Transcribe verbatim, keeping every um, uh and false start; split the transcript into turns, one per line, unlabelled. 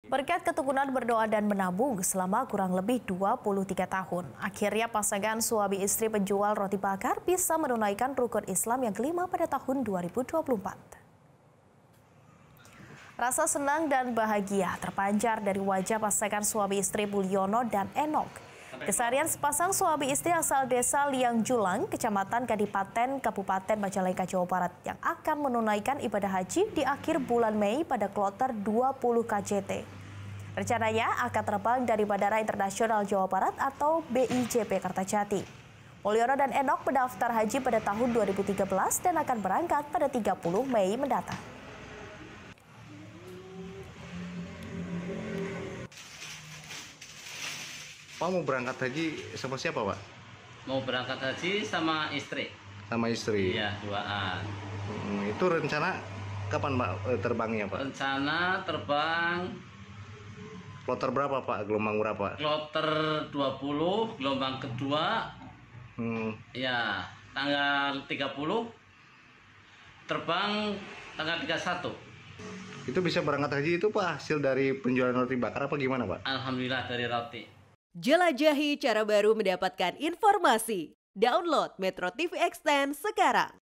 Berkat ketekunan berdoa dan menabung selama kurang lebih dua puluh tiga tahun, akhirnya pasangan suami istri penjual roti bakar bisa menunaikan rukun Islam yang kelima pada tahun dua ribu dua puluh empat. Rasa senang dan bahagia terpancar dari wajah pasangan suami istri Mulyono dan Enok. Keseharian sepasang suami istri asal desa Liang Julang, Kecamatan Kadipaten, Kabupaten Majalengka, Jawa Barat yang akan menunaikan ibadah haji di akhir bulan Mei pada kloter dua puluh K J T. Rencananya akan terbang dari Bandara Internasional Jawa Barat atau B I J P Kertajati. Mulyono dan Enok mendaftar haji pada tahun dua ribu tiga belas dan akan berangkat pada tiga puluh Mei mendatang.
Pak mau berangkat haji sama siapa, Pak?
Mau berangkat haji sama istri.
Sama istri?
Iya, duaan.
Hmm, itu rencana kapan, Pak, terbangnya, Pak?
Rencana terbang
kloter berapa, Pak? Gelombang berapa?
kloter dua puluh, gelombang kedua.
Hmm.
Ya, tanggal tiga puluh. Terbang tanggal tiga puluh satu.
Itu bisa berangkat haji itu, Pak, hasil dari penjualan roti bakar apa gimana, Pak?
Alhamdulillah dari roti.
Jelajahi cara baru mendapatkan informasi. Download Metro T V Extend sekarang.